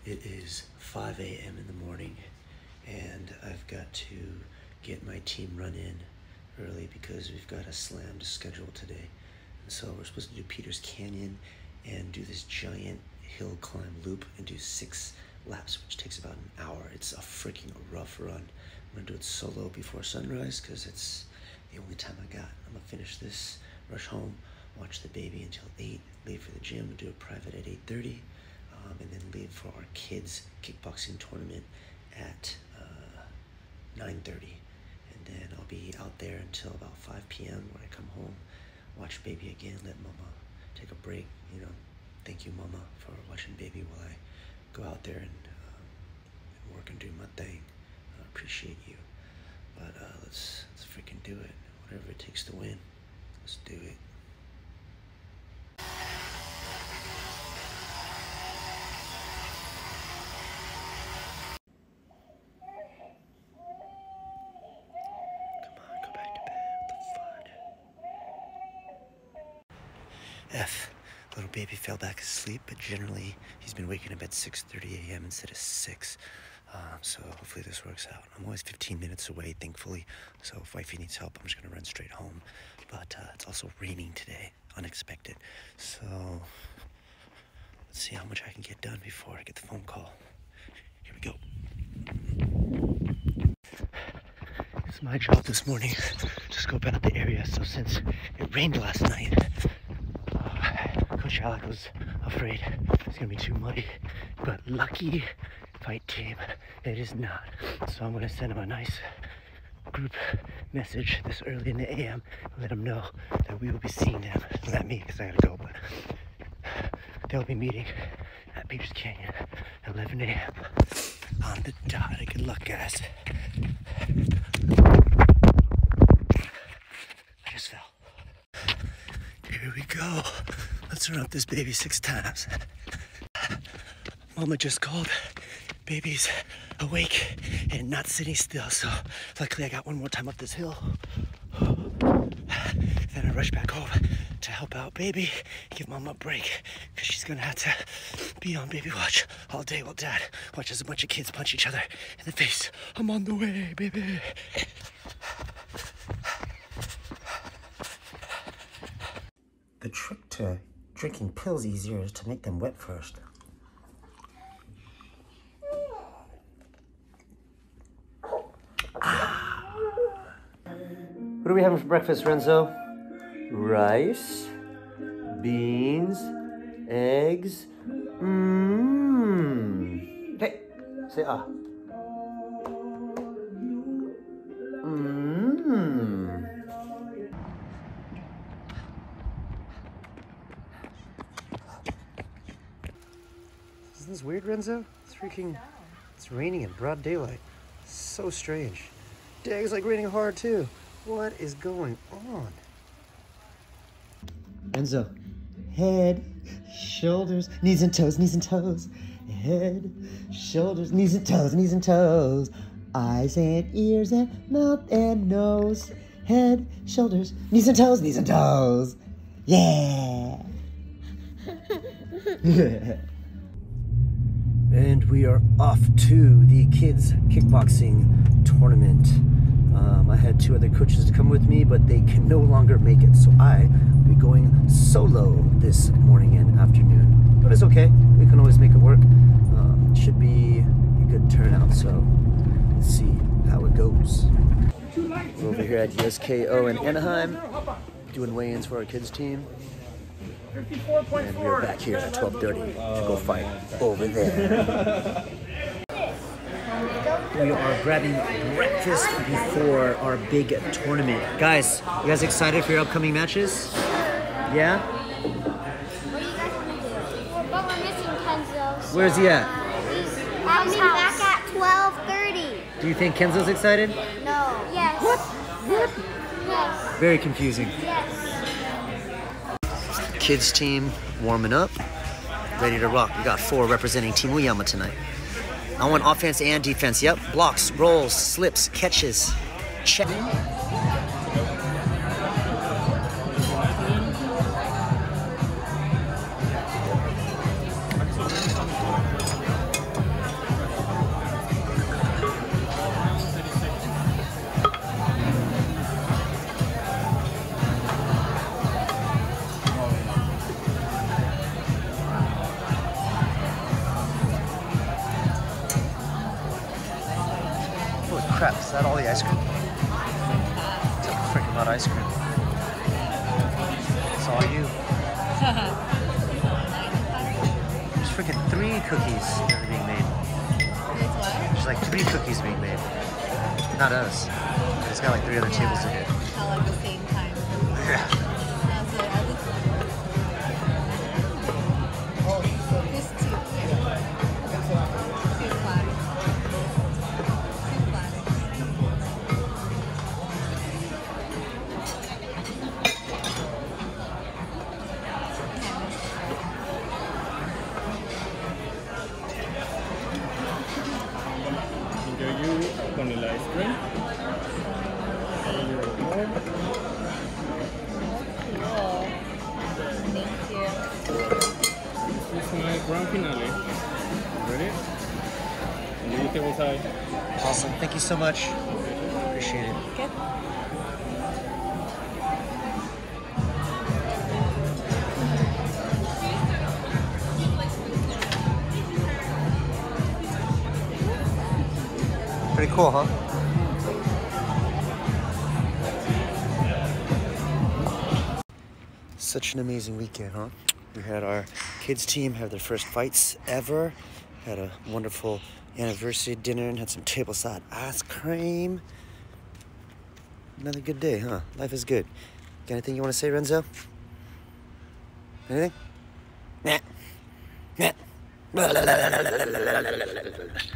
It is 5 a.m. in the morning, and I've got to get my team run in early because we've got a slammed schedule today. And so we're supposed to do Peters Canyon and do this giant hill climb loop and do 6 laps, which takes about an hour. It's a freaking rough run. I'm gonna do it solo before sunrise because it's the only time I got. I'm gonna finish this, rush home, watch the baby until 8, leave for the gym and do a private at 8:30. And then leave for our kids' kickboxing tournament at 9:30. And then I'll be out there until about 5 p.m. when I come home, watch baby again, let mama take a break, you know. Thank you, mama, for watching baby while I go out there and work and do my thing. I appreciate you. But let's freaking do it. Whatever it takes to win, let's do it. Little baby fell back asleep, but generally he's been waking up at 6:30 a.m. instead of 6. So hopefully this works out. I'm always 15 minutes away, thankfully. So if wifey needs help, I'm just gonna run straight home. But it's also raining today, unexpected. So let's see how much I can get done before I get the phone call. Here we go. It's my job this morning to scope out the area. So since it rained last night, Coach Alec was afraid it's gonna be too muddy, but lucky fight team, it is not. So I'm gonna send him a nice group message this early in the AM and let them know that we will be seeing them. Not me, because I gotta go, but they'll be meeting at Peters Canyon at 11 a.m. on the dot. Good luck, guys. I just fell. Here we go. Let's run up this baby 6 times. Mama just called. Baby's awake and not sitting still, so luckily I got one more time up this hill. Then I rush back home to help out baby, give mama a break, because she's gonna have to be on baby watch all day while dad watches a bunch of kids punch each other in the face. I'm on the way, baby. The trick to drinking pills easier is to make them wet first. What are we having for breakfast, Renzo? Rice, beans, eggs. Hey, say ah. Isn't this weird, Renzo? It's raining in broad daylight. So strange. Dang, it's like raining hard too. What is going on? Renzo, head, shoulders, knees and toes, knees and toes. Head, shoulders, knees and toes, knees and toes. Eyes and ears and mouth and nose. Head, shoulders, knees and toes, knees and toes. Yeah. And we are off to the kids' kickboxing tournament. I had 2 other coaches to come with me, but they can no longer make it, so I will be going solo this morning and afternoon. But it's okay, we can always make it work. Should be a good turnout, so let's see how it goes. We're over here at USKO in Anaheim, doing weigh-ins for our kids' team. And we're back here at 12:30 to go fight over there. We are grabbing breakfast before our big tournament. Guys, you guys excited for your upcoming matches? Yeah? What are you guys going to do? But we're missing Kenzo. So Where's he at? I'll be back at 12:30. Do you think Kenzo's excited? No. Yes. What? Yes. Very confusing. Yes. Kids team warming up, ready to rock. We got 4 representing Team Uyama tonight. I want offense and defense. Yep, blocks, rolls, slips, catches. Check. crap, is that all the ice cream? It's a freaking lot of ice cream. It's all you. There's freaking 3 cookies that are being made. There's what? There's like 3 cookies being made. Not us. It's got like 3 other tables to hit. All at the same time. Yeah. Here's 2. 2 platters. 2 platters. Enjoy your vanilla ice cream. And your more. Cool. Thank you. This is my grand finale. Ready? And you table side. Awesome. Thank you so much. Appreciate it. Good. Pretty cool, huh? Such an amazing weekend, huh? We had our kids team have their first fights ever. Had a wonderful anniversary dinner and had some tableside ice cream. Another good day, huh? Life is good. Got anything you want to say, Renzo? Anything? Nah. Nah.